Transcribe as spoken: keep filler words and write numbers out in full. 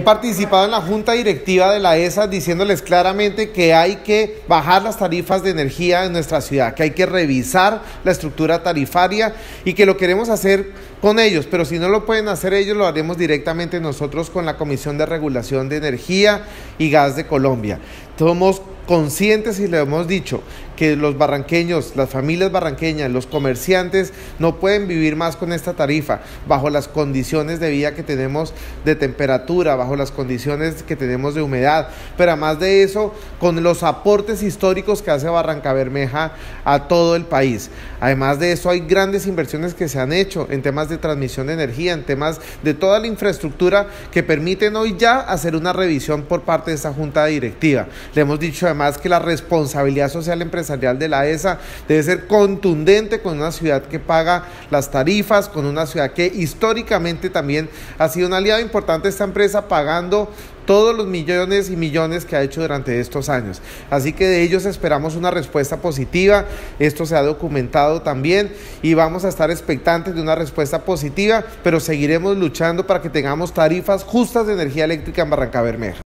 Participado en la junta directiva de la E S A diciéndoles claramente que hay que bajar las tarifas de energía en nuestra ciudad, que hay que revisar la estructura tarifaria y que lo queremos hacer con ellos, pero si no lo pueden hacer ellos, lo haremos directamente nosotros con la Comisión de Regulación de Energía y Gas de Colombia. Somos conscientes y le hemos dicho que los barranqueños, las familias barranqueñas, los comerciantes no pueden vivir más con esta tarifa bajo las condiciones de vida que tenemos de temperatura, bajo las condiciones que tenemos de humedad, pero además de eso, con los aportes históricos que hace Barrancabermeja a todo el país. Además de eso, hay grandes inversiones que se han hecho en temas de transmisión de energía, en temas de toda la infraestructura que permiten hoy ya hacer una revisión por parte de esta junta directiva. Le hemos dicho además que la responsabilidad social empresarial de la E S A debe ser contundente con una ciudad que paga las tarifas, con una ciudad que históricamente también ha sido un aliado importante de esta empresa, pagando todos los millones y millones que ha hecho durante estos años. Así que de ellos esperamos una respuesta positiva. Esto se ha documentado también y vamos a estar expectantes de una respuesta positiva, pero seguiremos luchando para que tengamos tarifas justas de energía eléctrica en Barrancabermeja.